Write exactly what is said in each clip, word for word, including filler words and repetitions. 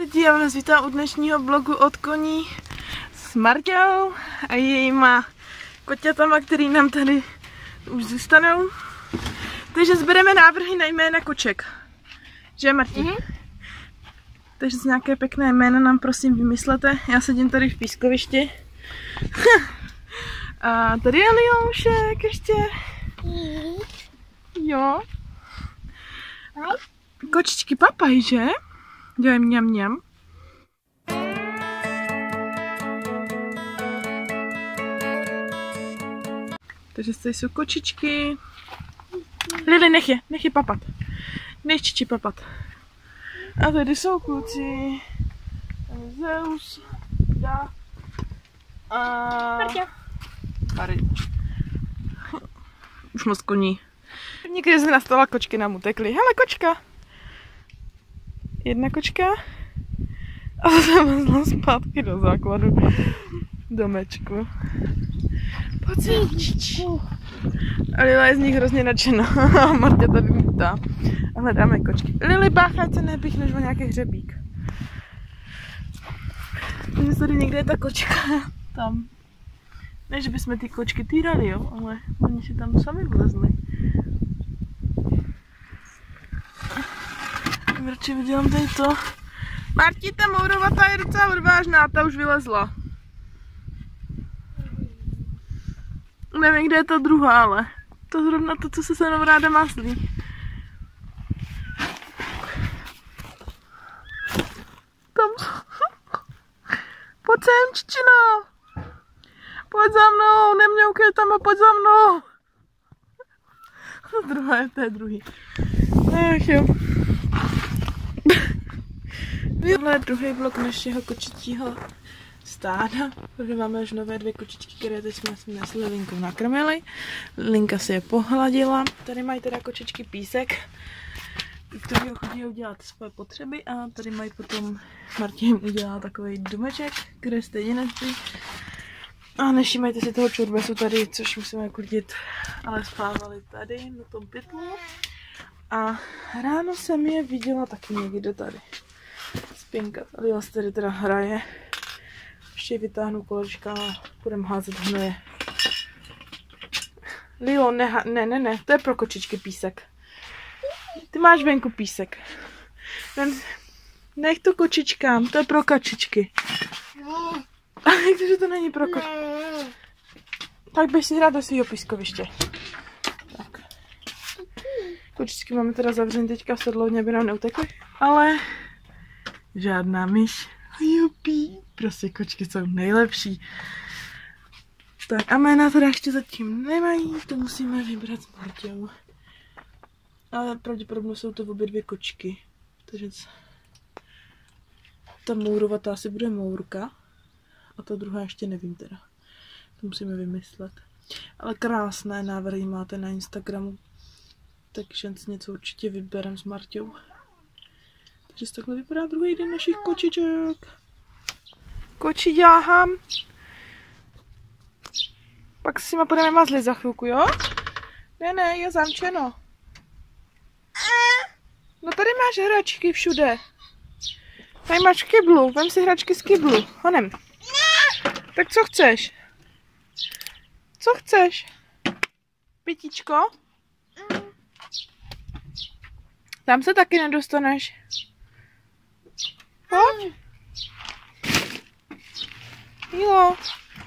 lidi, já vás vítám u dnešního blogu od koní s Marťou a jejíma koťatama, který nám tady už zůstanou. Takže sbereme návrhy na jména koček. Že, Marti? Mm-hmm. Takže z nějaké pěkné jména nám prosím vymyslete. Já sedím tady v pískovišti. A tady je Leoušek ještě. Jo. Kočičky papaj, že? Dělají mňam mňam. Takže tady jsou kočičky. Lili, nech je, nech je papat. Nech čiči papat. A tady jsou kluci. Zeus, já a Marťa. Mary. Už moc koní. Někdy se nastala, kočky nám utekly. Hele, kočka. Jedna kočka. A zase vlezla zpátky do základu domečku. Pojď sem, čičku. A Lila je z nich hrozně nadšená. A Marta tady mítá. A hledáme kočky. Lili, bácha, ať se nepíchneš o nějaký hřebík. Takže tady někde je ta kočka. Tam. Ne, že bychom ty kočky týrali, jo, ale oni si tam sami vlezli. Radši vydělám tady to. Marti, ta mourovatá je docela odvážná, ta už vylezla. Nevím, kde je ta druhá, ale to zrovna to, co se se mnou ráda maslí. Tam. Pojď sem, čičino. Pojď za mnou, nemňoukej tam a pojď za mnou. A druhá je, to je druhý. Ach jo. Tohle je druhý blok našeho kočičího stáda, protože máme už nové dvě kočičky, které teď jsme jsme s Lilinkou nakrmili. Lilinka si je pohladila. Tady mají teda kočičky písek, který chodí udělat své potřeby, a tady mají potom Martin udělá takový domeček, kde stejně nespí. A nevšímejte si toho čurbesu tady, což musíme klidit, ale spávali tady na tom pytlu. A ráno jsem je viděla taky někde tady spinkat. A Lila se tady teda hraje. Ještě vytáhnu kolečka a budeme házet hnoje. Lilo, ne, ne, ne, ne, to je pro kočičky písek. Ty máš venku písek. Nech to kočičkám, to je pro kačičky. A takže to není pro kočičky. Tak běž si hrát do svýho pískoviště. Tak. Kočičky máme teda zavřený teďka v sedlovně, aby nám neutekly. Ale žádná myš. Jupí. Prostě kočky jsou nejlepší. Tak a jména teda ještě zatím nemají, to musíme vybrat s Marťou. Ale pravděpodobně jsou to obě dvě kočky. Takže ta mourovatá asi bude Mourka. A ta druhá ještě nevím teda. To musíme vymyslet. Ale krásné návrhy máte na Instagramu. Takže si něco určitě vyberem s Marťou. Takže takhle vypadá druhý den našich kočiček. Koči dělám. Pak si ma budeme mazlit za chvilku, jo? Ne, ne, je zamčeno. No tady máš hračky všude. Tady máš kyblu, vem si hračky z kyblu. Honem. Tak co chceš? Co chceš? Pitíčko? Tam se taky nedostaneš. Pojď. Jo.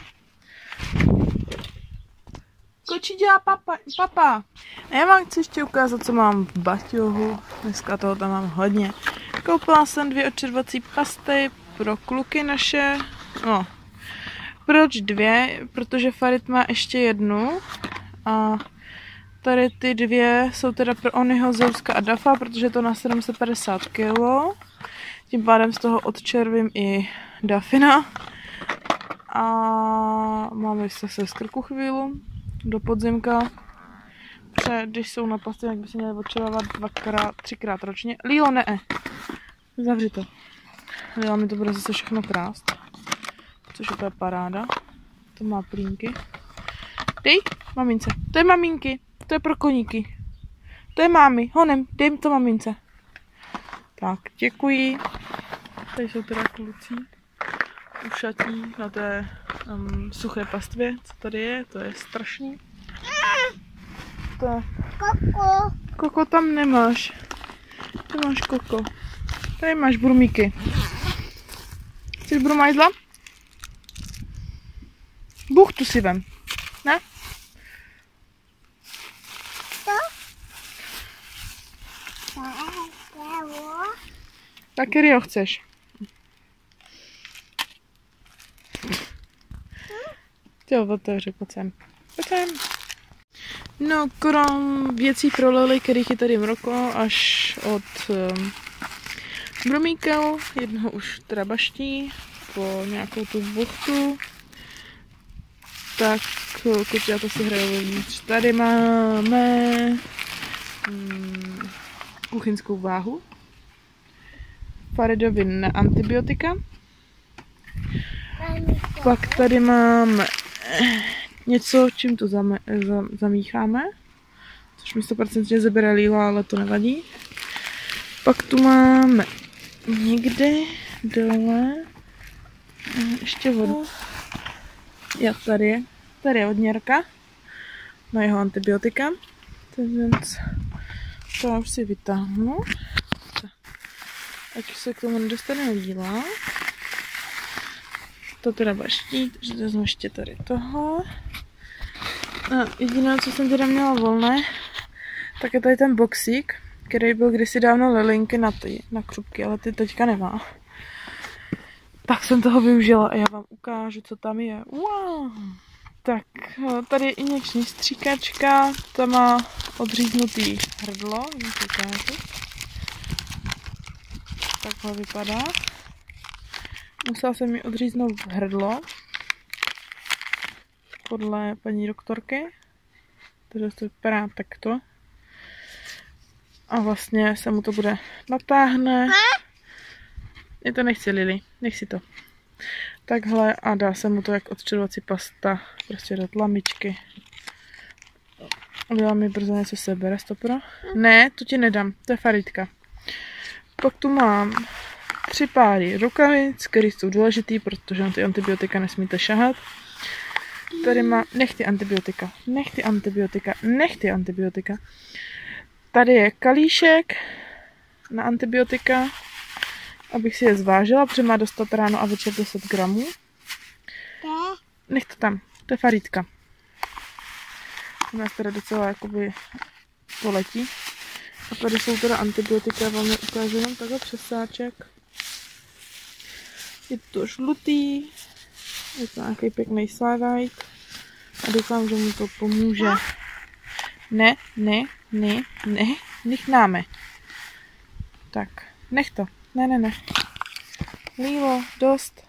Koči dělá papa. papa. Já vám chci ještě ukázat, co mám v baťohu. Dneska toho tam mám hodně. Koupila jsem dvě odčervací pasty pro kluky naše. No. Proč dvě? Protože Farid má ještě jednu. A tady ty dvě jsou teda pro Onyho, Zeuska a Dafa, protože to na sedm set padesát kilo. Tím pádem z toho odčervím i Dafina. A máme zase z krku chvíli do podzimka. Pře, když jsou na pasty, tak by se měly odčervávat dvakrát, třikrát ročně. Lilo, ne. Zavři to. Lila mi to bude zase všechno krást. Což je to paráda. To má plínky. Dej, mamince. To je maminky. To je pro koníky. To je mámy. Honem, dej mi to mamince. Tak, děkuji. Tady jsou teda kluci ušatí na té um, suché pastvě, co tady je, to je strašný. Tak. Koko. Koko tam nemáš. Ty máš koko. Tady máš brumíky. Chceš brumajzla? Buchtu si vem. Ne? To? Tak kterýho chceš? Jo, otevři, pojď sem. Pojď sem. No, krom věcí pro Lily, kterých je tady mroko, až od um, brumíkel, jednoho už teda baští, po nějakou tu buchtu, tak koťata si hrajou vevnitř. Tady máme um, kuchyňskou váhu, Faridovi na antibiotika, pak tady máme něco, čím to zame, za, zamícháme, což mi sto procent zabere Lila, ale to nevadí. Pak tu máme někde dole ještě vodu. Jo, tady je. Tady je od Něrka na jeho antibiotika. To já už si vytáhnu. Ať se k tomu nedostane Lila. To teda baští, takže vezmu ještě tady toho. No, jediné, co jsem teda měla volné, tak je tady ten boxík, který byl kdysi dávno Lilinky na ty, na křupky, ale ty teďka nemá. Tak jsem toho využila a já vám ukážu, co tam je. Wow. Tak, tady je injekční stříkačka, ta má odříznutý hrdlo, jim to ukážu. Takhle vypadá. Musela jsem mi odříznout hrdlo podle paní doktorky. Takže to vypadá takto. A vlastně se mu to bude natáhne. Je to nechci, Lily, nech si to. Takhle a dá se mu to jak odčervací pasta prostě do tlamičky. Udělá mi brzo něco sebere, stopro. Ne, to ti nedám, to je Faridka. Pak tu mám tři páry rukavic, které jsou důležitý, protože na ty antibiotika nesmíte šahat. Tady má, nech ty antibiotika, nech ty antibiotika, nech ty antibiotika. Tady je kalíšek na antibiotika, abych si je zvážila, protože má dostat ráno a večer deset gramů. Nech to tam, to je Faridka. U nás teda docela jakoby poletí. A tady jsou teda antibiotika, vám je ukážu jenom takhle přesáček. Je to žlutý, je to nějaký pěkný slávajk a doufám, že mu to pomůže. Ne, ne, ne, ne, necháme. Tak, nech to. Ne, ne, ne. Lilo, dost.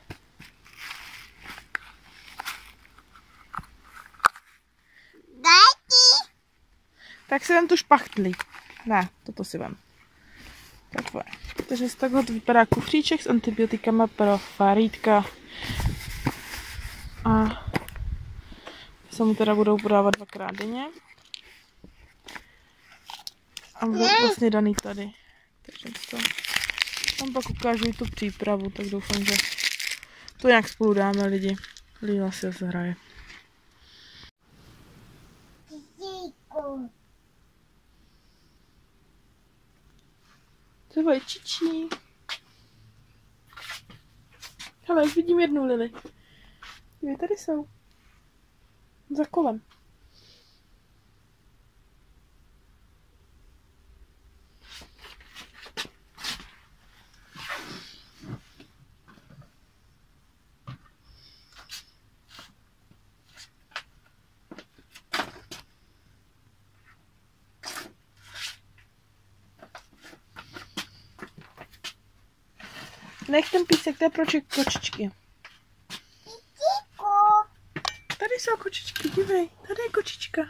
Tak si vem tu špachtli. Ne, toto si vem. Takhle. Takže z takhle to vypadá kufříček s antibiotikama pro Faridka. A se mu teda budou podávat dvakrát denně. A budou vlastně daný tady. Takže to tam pak ukážu i tu přípravu, tak doufám, že to nějak spolu dáme lidi. Lila si zase hraje. To je čičí. Hele, už vidím jednu Lili. Dvě tady jsou. Za kolem. Nech ten písek, to je pro kočičky. Tady jsou kočičky, dívej, tady je kočička.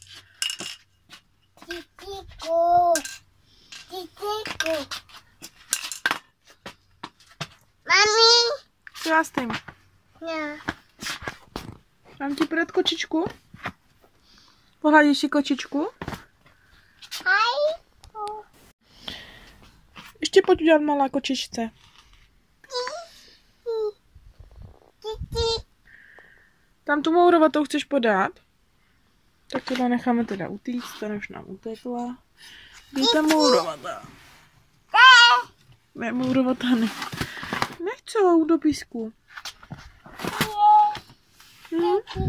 Mami. Co já s tím? Ne. Mám ti podat kočičku? Pohladíš si kočičku? Aj. Ještě pojď udělat malá kočičce. Tam tu mourovatou chceš podat? Tak tohle necháme teda utíct, ta už nám utekla. Kde ta mourovatá? Ne, mourovatá ne. Nechcou do písku. Hm?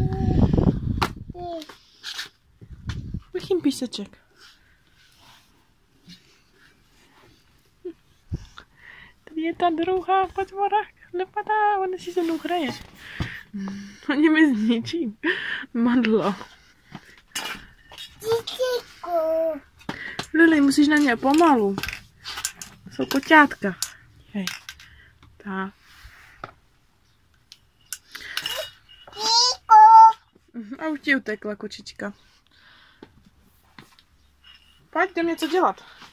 Vychým píseček. Tady je ta druhá potvora, nepadá, ona si se mnou hraje. Oni mi zničí madlo. Lili, musíš na ně pomalu. Jsou koťátka. Hej. Tak. A už ti utekla kočička. Pojď, jdem něco dělat.